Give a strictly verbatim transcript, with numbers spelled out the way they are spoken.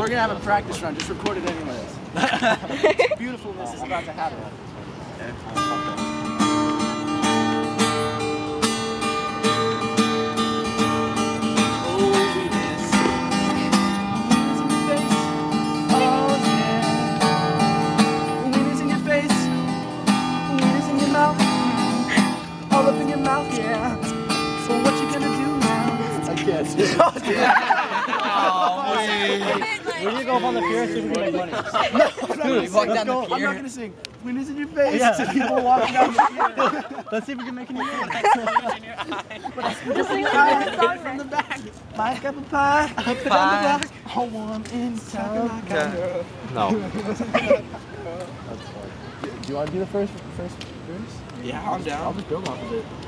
we're gonna have a practice run. Just record it anyways. Beautifulness is about to happen. All up in your mouth, yeah. So what you gonna do now? I guess. Oh, wait. We need to go up on the pier and see if we can make money. No, I'm not gonna Dude, walk sing. down the I'm pier. not gonna sing. Winners in your face. Yeah. To people walking down the pier. Let's see if we can make any money. Just sing the song From the then. back. My cup of pie. Up and down the Pie. block. All warm inside. Like I know. No. That's fun. Do you want to do the first first verse? Yeah, I'm down. I'll just build off of it.